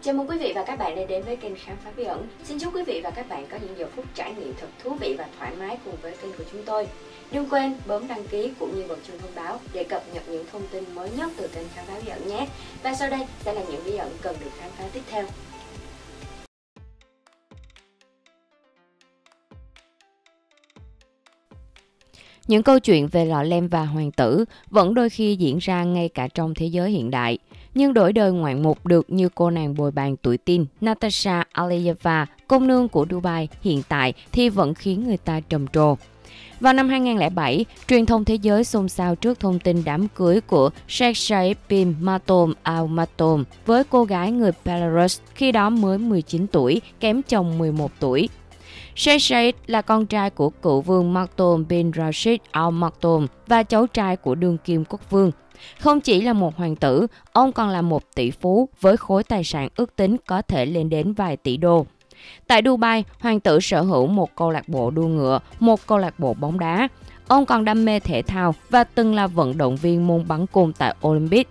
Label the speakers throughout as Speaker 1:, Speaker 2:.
Speaker 1: Chào mừng quý vị và các bạn đã đến với kênh Khám phá bí ẩn. Xin chúc quý vị và các bạn có những giờ phút trải nghiệm thật thú vị và thoải mái cùng với kênh của chúng tôi. Đừng quên bấm đăng ký cũng như bật chuông thông báo để cập nhật những thông tin mới nhất từ kênh Khám phá bí ẩn nhé. Và sau đây sẽ là những bí ẩn cần được khám phá tiếp theo. Những câu chuyện về lọ lem và hoàng tử vẫn đôi khi diễn ra ngay cả trong thế giới hiện đại. Nhưng đổi đời ngoạn mục được như cô nàng bồi bàn tuổi teen Natasha Aliyeva, công nương của Dubai hiện tại thì vẫn khiến người ta trầm trồ. Vào năm 2007, truyền thông thế giới xôn xao trước thông tin đám cưới của Sheikh Said bin Maktoum Al Maktoum với cô gái người Belarus khi đó mới 19 tuổi, kém chồng 11 tuổi. Sheikh Said là con trai của cựu vương Maktoum bin Rashid Al Maktoum và cháu trai của đương kim quốc vương. Không chỉ là một hoàng tử, ông còn là một tỷ phú với khối tài sản ước tính có thể lên đến vài tỷ đô. Tại Dubai, hoàng tử sở hữu một câu lạc bộ đua ngựa, một câu lạc bộ bóng đá. Ông còn đam mê thể thao và từng là vận động viên môn bắn cung tại Olympic.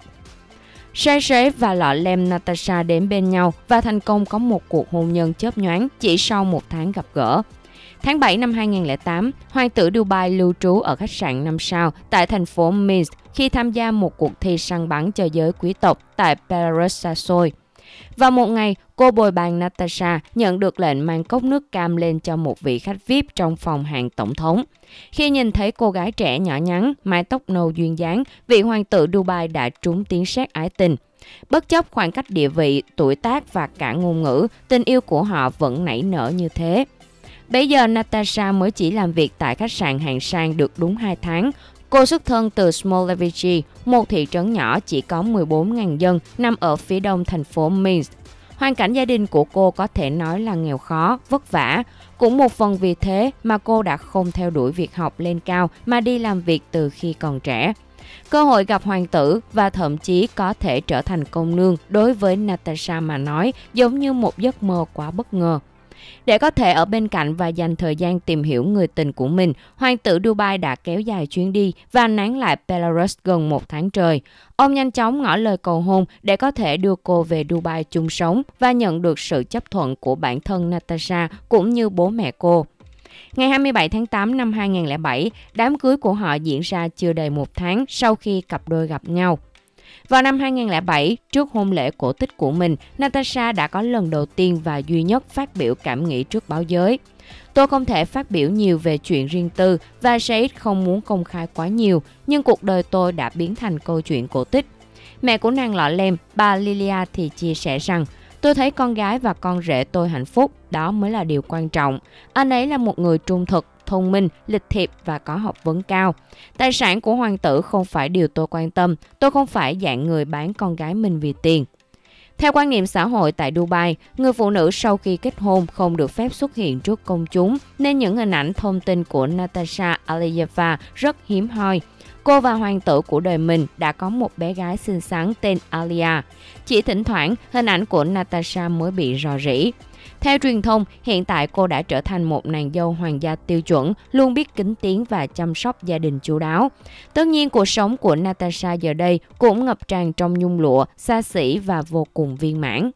Speaker 1: Sheikh Said và lọ lem Natasha đến bên nhau và thành công có một cuộc hôn nhân chớp nhoáng chỉ sau một tháng gặp gỡ. Tháng 7 năm 2008, hoàng tử Dubai lưu trú ở khách sạn 5 sao tại thành phố Minsk khi tham gia một cuộc thi săn bắn cho giới quý tộc tại Belarus xa xôi. Vào một ngày, cô bồi bàn Natasha nhận được lệnh mang cốc nước cam lên cho một vị khách VIP trong phòng hàng tổng thống. Khi nhìn thấy cô gái trẻ nhỏ nhắn, mái tóc nâu duyên dáng, vị hoàng tử Dubai đã trúng tiếng sét ái tình. Bất chấp khoảng cách địa vị, tuổi tác và cả ngôn ngữ, tình yêu của họ vẫn nảy nở như thế. Bây giờ Natasha mới chỉ làm việc tại khách sạn hạng sang được đúng 2 tháng. Cô xuất thân từ Smolevichi, một thị trấn nhỏ chỉ có 14.000 dân nằm ở phía đông thành phố Minsk. Hoàn cảnh gia đình của cô có thể nói là nghèo khó, vất vả. Cũng một phần vì thế mà cô đã không theo đuổi việc học lên cao mà đi làm việc từ khi còn trẻ. Cơ hội gặp hoàng tử và thậm chí có thể trở thành công nương đối với Natasha mà nói giống như một giấc mơ quá bất ngờ. Để có thể ở bên cạnh và dành thời gian tìm hiểu người tình của mình, hoàng tử Dubai đã kéo dài chuyến đi và nán lại Belarus gần 1 tháng trời. Ông nhanh chóng ngỏ lời cầu hôn để có thể đưa cô về Dubai chung sống và nhận được sự chấp thuận của bản thân Natasha cũng như bố mẹ cô. Ngày 27 tháng 8 năm 2007, đám cưới của họ diễn ra chưa đầy 1 tháng sau khi cặp đôi gặp nhau. Vào năm 2007, trước hôn lễ cổ tích của mình, Natasha đã có lần đầu tiên và duy nhất phát biểu cảm nghĩ trước báo giới. Tôi không thể phát biểu nhiều về chuyện riêng tư và Said không muốn công khai quá nhiều, nhưng cuộc đời tôi đã biến thành câu chuyện cổ tích. Mẹ của nàng lọ lem, bà Lilia thì chia sẻ rằng, tôi thấy con gái và con rể tôi hạnh phúc, đó mới là điều quan trọng. Anh ấy là một người trung thực, thông minh, lịch thiệp và có học vấn cao. Tài sản của hoàng tử không phải điều tôi quan tâm, tôi không phải dạng người bán con gái mình vì tiền. Theo quan niệm xã hội tại Dubai, người phụ nữ sau khi kết hôn không được phép xuất hiện trước công chúng, nên những hình ảnh thông tin của Natasha Aliyeva rất hiếm hoi. Cô và hoàng tử của đời mình đã có một bé gái xinh xắn tên Alia. Chỉ thỉnh thoảng, hình ảnh của Natasha mới bị rò rỉ. Theo truyền thông, hiện tại cô đã trở thành một nàng dâu hoàng gia tiêu chuẩn, luôn biết kính tiếng và chăm sóc gia đình chu đáo. Tất nhiên, cuộc sống của Natasha giờ đây cũng ngập tràn trong nhung lụa, xa xỉ và vô cùng viên mãn.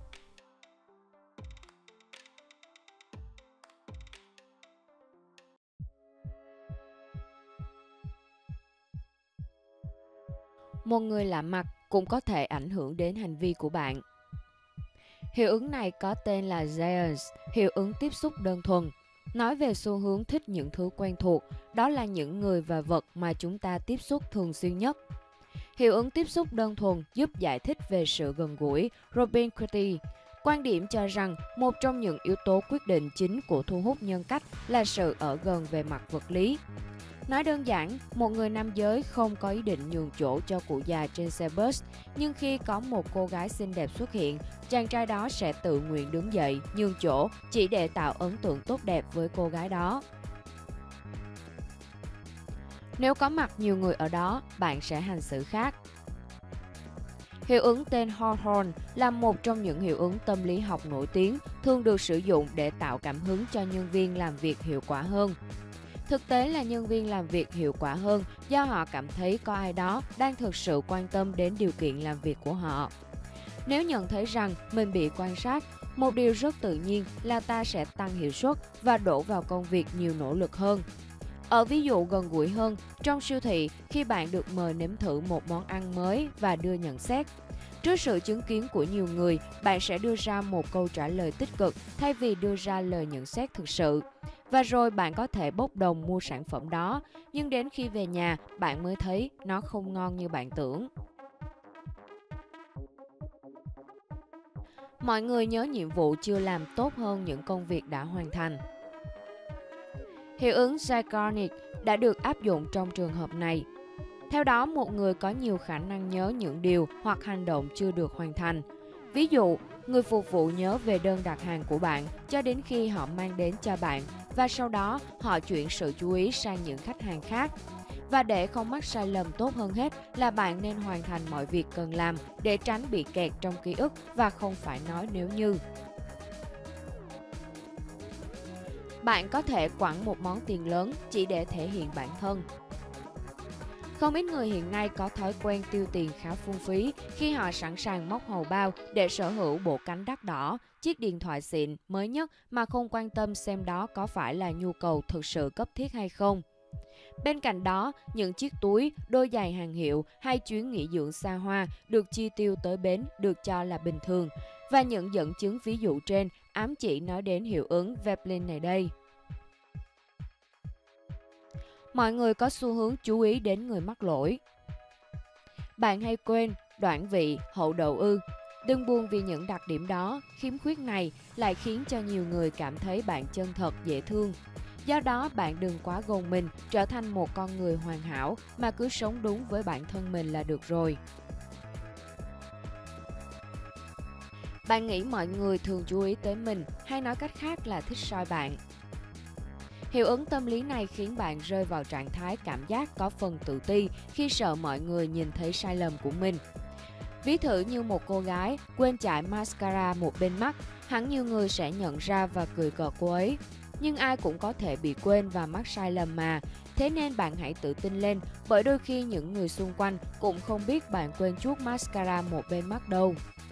Speaker 1: Một người lạ mặt cũng có thể ảnh hưởng đến hành vi của bạn. Hiệu ứng này có tên là Zayers, hiệu ứng tiếp xúc đơn thuần. Nói về xu hướng thích những thứ quen thuộc, đó là những người và vật mà chúng ta tiếp xúc thường xuyên nhất. Hiệu ứng tiếp xúc đơn thuần giúp giải thích về sự gần gũi. Robin Curtis quan điểm cho rằng một trong những yếu tố quyết định chính của thu hút nhân cách là sự ở gần về mặt vật lý. Nói đơn giản, một người nam giới không có ý định nhường chỗ cho cụ già trên xe bus, nhưng khi có một cô gái xinh đẹp xuất hiện, chàng trai đó sẽ tự nguyện đứng dậy, nhường chỗ, chỉ để tạo ấn tượng tốt đẹp với cô gái đó. Nếu có mặt nhiều người ở đó, bạn sẽ hành xử khác. Hiệu ứng tên Hawthorne là một trong những hiệu ứng tâm lý học nổi tiếng, thường được sử dụng để tạo cảm hứng cho nhân viên làm việc hiệu quả hơn. Thực tế là nhân viên làm việc hiệu quả hơn do họ cảm thấy có ai đó đang thực sự quan tâm đến điều kiện làm việc của họ. Nếu nhận thấy rằng mình bị quan sát, một điều rất tự nhiên là ta sẽ tăng hiệu suất và đổ vào công việc nhiều nỗ lực hơn. Ở ví dụ gần gũi hơn, trong siêu thị, khi bạn được mời nếm thử một món ăn mới và đưa nhận xét, trước sự chứng kiến của nhiều người, bạn sẽ đưa ra một câu trả lời tích cực thay vì đưa ra lời nhận xét thực sự. Và rồi bạn có thể bốc đồng mua sản phẩm đó, nhưng đến khi về nhà, bạn mới thấy nó không ngon như bạn tưởng. Mọi người nhớ nhiệm vụ chưa làm tốt hơn những công việc đã hoàn thành. Hiệu ứng Zeigarnik đã được áp dụng trong trường hợp này. Theo đó, một người có nhiều khả năng nhớ những điều hoặc hành động chưa được hoàn thành. Ví dụ, người phục vụ nhớ về đơn đặt hàng của bạn cho đến khi họ mang đến cho bạn và sau đó họ chuyển sự chú ý sang những khách hàng khác. Và để không mắc sai lầm, tốt hơn hết là bạn nên hoàn thành mọi việc cần làm để tránh bị kẹt trong ký ức và không phải nói nếu như. Bạn có thể quẳng một món tiền lớn chỉ để thể hiện bản thân. Không ít người hiện nay có thói quen tiêu tiền khá phung phí khi họ sẵn sàng móc hầu bao để sở hữu bộ cánh đắt đỏ, chiếc điện thoại xịn mới nhất mà không quan tâm xem đó có phải là nhu cầu thực sự cấp thiết hay không. Bên cạnh đó, những chiếc túi, đôi giày hàng hiệu hay chuyến nghỉ dưỡng xa hoa được chi tiêu tới bến được cho là bình thường, và những dẫn chứng ví dụ trên ám chỉ nói đến hiệu ứng Veblen này đây. Mọi người có xu hướng chú ý đến người mắc lỗi. Bạn hay quên, đoạn vị, hậu đậu ư. Đừng buồn vì những đặc điểm đó, khiếm khuyết này lại khiến cho nhiều người cảm thấy bạn chân thật, dễ thương. Do đó, bạn đừng quá gồng mình trở thành một con người hoàn hảo mà cứ sống đúng với bản thân mình là được rồi. Bạn nghĩ mọi người thường chú ý tới mình, hay nói cách khác là thích soi bạn. Hiệu ứng tâm lý này khiến bạn rơi vào trạng thái cảm giác có phần tự ti khi sợ mọi người nhìn thấy sai lầm của mình. Ví thử như một cô gái quên chải mascara một bên mắt, hẳn nhiều người sẽ nhận ra và cười cợt cô ấy. Nhưng ai cũng có thể bị quên và mắc sai lầm mà, thế nên bạn hãy tự tin lên, bởi đôi khi những người xung quanh cũng không biết bạn quên chuốt mascara một bên mắt đâu.